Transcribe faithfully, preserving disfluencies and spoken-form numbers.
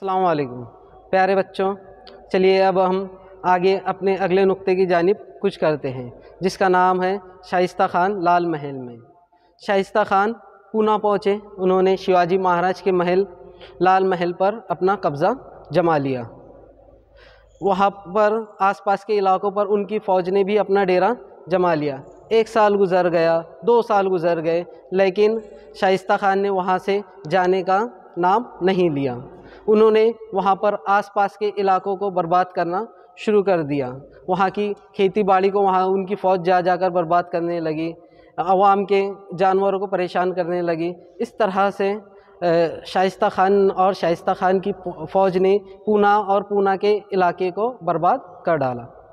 अस्सलाम वालेकुम प्यारे बच्चों, चलिए अब हम आगे अपने अगले नुक्ते की जानिब कुछ करते हैं, जिसका नाम है शाइस्ता खान लाल महल में। शाइस्ता खान पूना पहुँचे। उन्होंने शिवाजी महाराज के महल लाल महल पर अपना कब्ज़ा जमा लिया। वहाँ पर आसपास के इलाकों पर उनकी फ़ौज ने भी अपना डेरा जमा लिया। एक साल गुज़र गया, दो साल गुज़र गए, लेकिन शाइस्ता खान ने वहाँ से जाने का नाम नहीं लिया। उन्होंने वहाँ पर आसपास के इलाकों को बर्बाद करना शुरू कर दिया। वहाँ की खेती बाड़ी को वहाँ उनकी फ़ौज जा जाकर बर्बाद करने लगी, अवाम के जानवरों को परेशान करने लगी। इस तरह से शाइस्ता खान और शाइस्ता खान की फ़ौज ने पूना और पूना के इलाके को बर्बाद कर डाला।